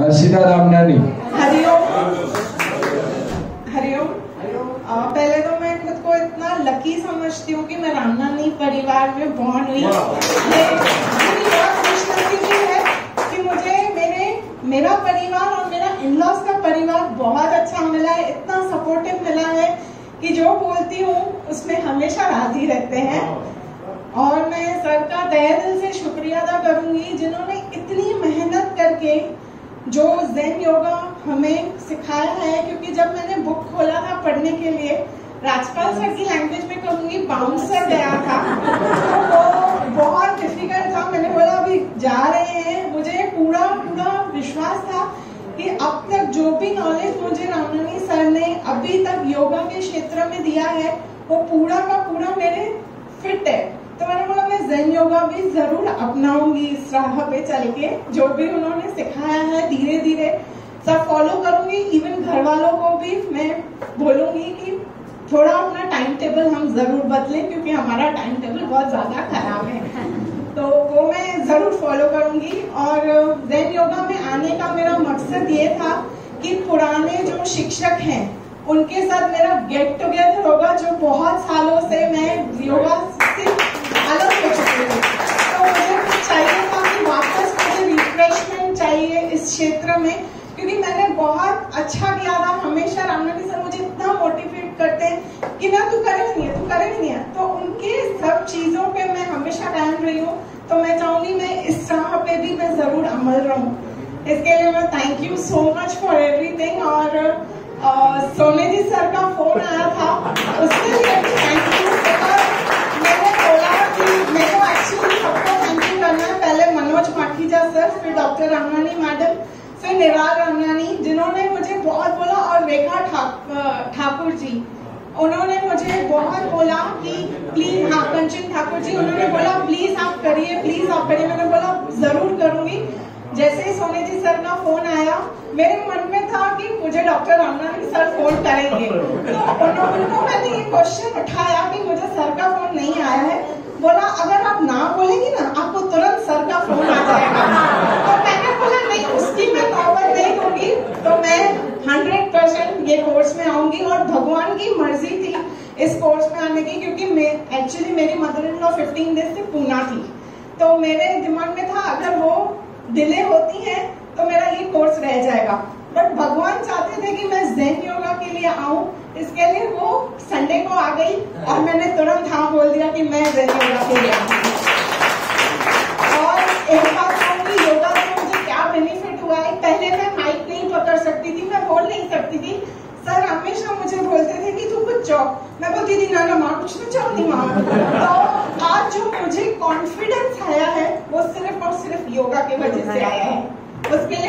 हर्षिता रामनानी। हरिओम। हरिओम। पहले तो मैं खुद को इतना लकी समझती हूँ कि मैं रामनानी परिवार में बॉर्न हुई। मेरी बहुत खुशनसीबी है कि मुझे मेरा परिवार और मेरा इन-लॉज का परिवार बहुत अच्छा मिला है, इतना सपोर्टिव मिला है कि जो बोलती हूँ उसमें हमेशा राजी रहते हैं। और मैं सर का तहे दिल से शुक्रिया अदा करूंगी जिन्होंने इतनी मेहनत करके जो ज़ेन योगा हमें सिखाया है। क्योंकि जब मैंने बुक खोला था पढ़ने के लिए, राजपाल सर की लैंग्वेज में कहूंगी बाउंसर गया था, तो वो बहुत डिफिकल्ट था। मैंने बोला अभी जा रहे हैं, मुझे पूरा विश्वास था कि अब तक जो भी नॉलेज मुझे रामनानी सर ने अभी तक योगा के क्षेत्र में दिया है वो पूरा का पूरा मेरे फिट है। तो मैंने बोला मैं ज़ेन योगा भी जरूर अपनाऊंगी इस राह पे चल के, जो भी उन्होंने सिखाया है धीरे धीरे सब फॉलो करूंगी। इवन घर वालों को भी मैं बोलूंगी कि थोड़ा अपना टाइम टेबल हम जरूर बदलें, क्योंकि हमारा टाइम टेबल बहुत ज्यादा खराब है, तो वो मैं जरूर फॉलो करूंगी। और ज़ेन योगा में आने का मेरा मकसद ये था कि पुराने जो शिक्षक हैं उनके साथ मेरा गेट टुगेदर होगा, जो बहुत सालों से मैं योगा से अलग हो चुकी हूँ। तो मुझे कुछ चाहिए था कि वापस मुझे रिफ्रेशमेंट चाहिए इस क्षेत्र में, क्योंकि मैंने बहुत अच्छा किया था। हमेशा रामनानी सर मुझे इतना मोटिवेट करते हैं कि ना तू करेगी नहीं है, तो उनके सब चीजों पे मैं हमेशा कायम रही हूँ। तो मैं चाहूंगी मैं इस राह पे भी मैं जरूर अमल रहूं। इसके लिए मैं thank you so much for everything. और सोने जी सर का फोन आया था, उसके लिए भी थैंक यू। मैंने बोला कि मेरे को एक्चुअली सबको थैंक यू करना है, पहले मनोज माखीजा सर, फिर डॉक्टर रामनानी मैडम, फिर निराल रामनानी जिन्होंने मुझे बहुत बोला, और रेखा ठाकुर जी उन्होंने मुझे बहुत बोला कि प्लीज, हाँ कंचन ठाकुर जी उन्होंने बोला प्लीज आप करिए, प्लीज आप करिए। मैंने बोला जरूर करूंगी। जैसे ही सोने जी सर का फोन आया मेरे मन में था कि मुझे डॉक्टर रामनानी सर फोन करेंगे, तो उनको मैंने ये क्वेश्चन उठाया कि मुझे सर का फोन नहीं आया है। बोला अगर आप ना बोलेंगी ना आपको तुरंत सर का फोन आ जाएगा। तो मैंने बोला नहीं, उसकी मैं नौबत नहीं दूंगी, तो मैं 100% ये कोर्स में आऊंगी। और भगवान की मर्जी थी इस कोर्स में आने की, क्योंकि एक्चुअली मेरी मदर इन लॉ 15 डेज से पूना थी, तो मेरे दिमाग में था अगर वो डिले होती है तो मेरा ये कोर्स रह जाएगा। बट भगवान चाहते थे कि मैं ज़ेन योगा के लिए आऊं, इसके लिए वो संडे को आ गई और मैंने तुरंत हाँ बोल दिया कि मैं ज़ेन योगा के लिए आऊंगी। और एक बात कहूंगी, योगा से मुझे क्या बेनिफिट हुआ है। पहले मैं माइक नहीं पकड़ सकती थी, मैं बोल नहीं सकती थी। सर हमेशा मुझे बोलते थे कि तू कुछ चाहो, मैं बोलती थी ना माँ कुछ तो चाहो नहीं माँ। तो आज जो मुझे कॉन्फिडेंस आया है वो सिर्फ और सिर्फ योगा की वजह से आया है, उसके लिए